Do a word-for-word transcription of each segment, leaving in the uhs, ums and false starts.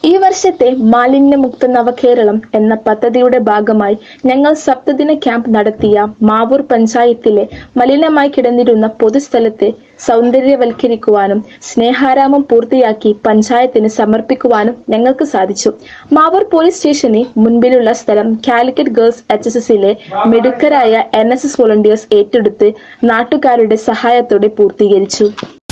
ഈ വർഷത്തെ മാലിന്യമുക്ത നവകേരളം എന്ന പദ്ധതിയുടെ ഭാഗമായി ഞങ്ങൾ സപ്തദിന ക്യാമ്പ് നടത്തിയ മാവൂർ പഞ്ചായത്തിലെ മലിനമായി കിടന്നിരുന്ന പൊതുസ്ഥലത്തെ സൗന്ദര്യവൽക്കരിക്കുവാനും സ്നേഹാരാമം പൂർത്തിയാക്കി പഞ്ചായത്തിന് സമർപ്പിക്കുവാനും ഞങ്ങൾക്ക് സാധിച്ചു. മാവൂർ പോലീസ് സ്റ്റേഷന് മുൻപിലുള്ള സ്ഥലം കാലിക്കറ്റ് ഗേൾസ് എച്ച് എസ് എസിലെ മിടുക്കരായ എൻ എസ് എസ് വോളണ്ടിയേഴ്സ് ഏറ്റെടുത്ത് നാട്ടുകാരുടെ സഹായത്തോടെ പൂർത്തീകരിച്ചു.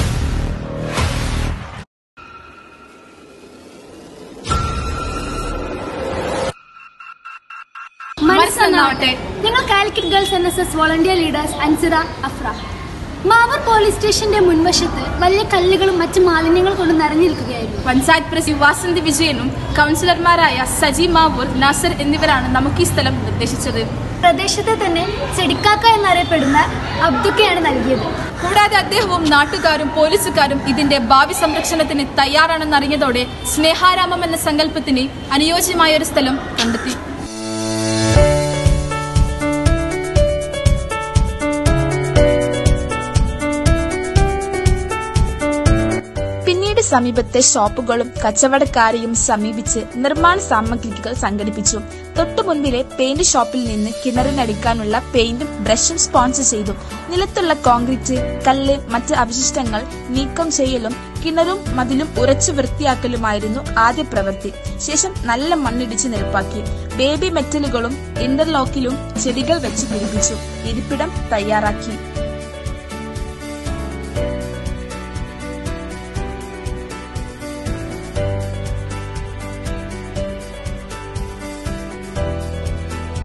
ഞങ്ങൾ Calicut girls N S S volunteer leaders Ansira Afra. Mavoor police സ്റ്റേഷന്റെ മുൻവശത്ത് വലിയ കല്ലുകളും മറ്റ് മാലിന്യങ്ങൾ കൊണ്ട് നിറഞ്ഞിരിക്കുകയായിരുന്നു. പഞ്ചായത്ത് പ്രസിഡന്റ് വാസന്തി വിജയനും കൗൺസിലർമാരായ സജി മാവൂർ, നാസർ എന്നിവരാണ് നമുക്ക് ഈ സ്ഥലം നിർദ്ദേശിച്ചത്. പ്രദേശത്തെ തന്നെ ചെടിക്കാക്ക എന്നറിയപ്പെടുന്ന അബ്ദുക്കയാണ് നൽകിയത്. കൂടാതെ അദ്ദേഹവും നാട്ടുകാരും പോലീസുകാരും ഇതിന്റെ ഭാവി സംരക്ഷണത്തിന് തയ്യാറാണെന്നറിഞ്ഞതോടെ സ്നേഹാരാമം എന്ന സങ്കല്പത്തിന് അനുയോജ്യമായ ഒരു സ്ഥലം കണ്ടെത്തി. പിന്നീട് സമീപത്തെ ഷോപ്പുകളും കച്ചവടക്കാരെയും സമീപിച്ച് നിർമ്മാണ സാമഗ്രികൾ സംഘടിപ്പിച്ചു. തൊട്ടുമുൻപിലെ പെയിന്റ് ഷോപ്പിൽ നിന്ന് കിണറിനടിക്കാനുള്ള പെയിന്റും ബ്രഷും സ്പോൺസർ ചെയ്തു. നിലത്തുള്ള കോൺക്രീറ്റ്, കല്ല്, മറ്റ് അവശിഷ്ടങ്ങൾ നീക്കം ചെയ്യലും കിണറും മതിലും ഉറച്ചു വൃത്തിയാക്കലുമായിരുന്നു ആദ്യ പ്രവൃത്തി. ശേഷം നല്ല മണ്ണിടിച്ച് നിരപ്പാക്കി. ബേബി മെറ്റലുകളും ഇന്റർലോക്കിലും ചെടികൾ വെച്ച് പിടിപ്പിച്ചു. ഇരിപ്പിടം തയ്യാറാക്കി.